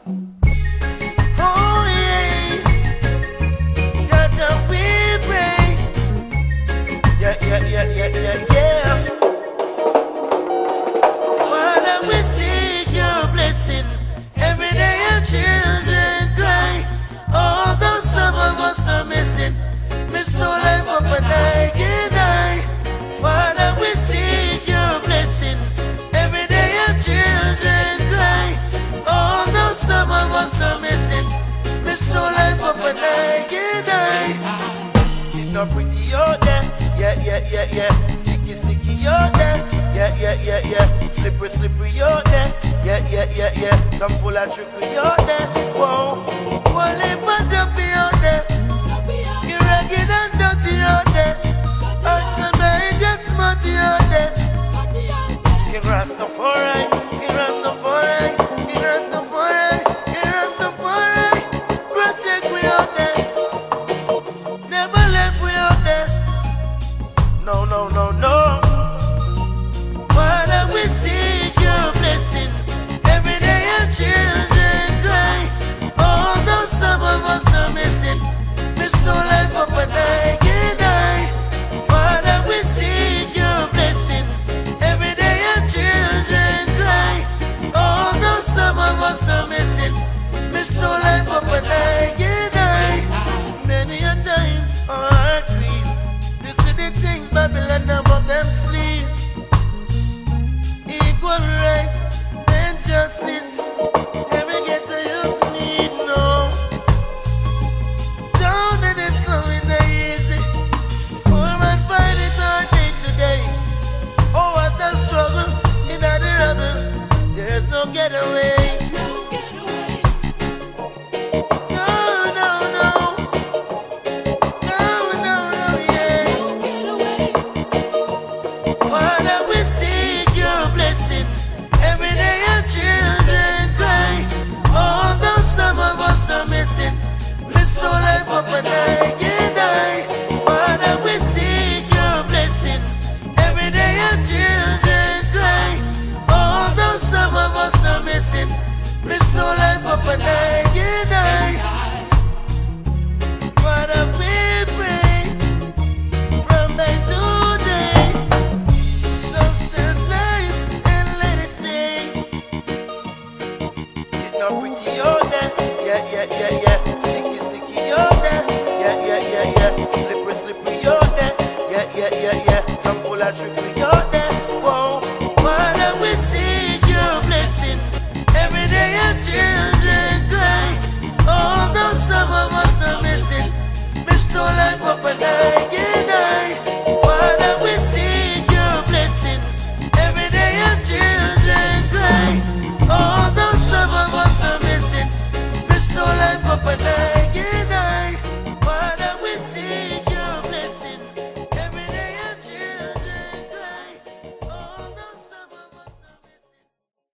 Oh yeah, Jaja we pray. Yeah. Father, we seek your blessing. Every day our children cry. Although some of us are missing, Mr. Life up and I. Father, we seek your blessing. Every day our children cry. Although some of us are missing, Mr. Life up and I. It's not pretty out there. Yeah. Sticky out there. Yeah. Slippery out there. Yeah. Some full of trickery out there. Whoa. One lip and dumpy out there. You're ragged and dirty out there. Outside my that's smutty out there. King Rastafari. Protect we out there. Never left we out there. No. Father, we seek your blessing. Every day our children cry. Although some of us are missing, Mr. Life up and I. Father, we seek your blessing. Every day our children cry. Although some of us are missing, Mr. Life up and I. Many a times our heart grieves to see the things Babylon above them sleep. Equal rights and justice, every ghetto youth need no. Down in it slow in the easy. Poor man find it hard day to day. Oh, what a struggle in the rubble. There's no getaway. Father, we seek your blessing. Every day our children cry. Although some of us are missing, restore life up and I. Father, we pray from day to day. So stand life and let it stay. Get no pretty out there. Yeah. Sticky out there. Yeah. Slippery out there. Yeah. Some full of trickery out there. Whoa. Father, we seek your blessing. Every day our children cry. Although some of us are missing, Mr. Life up and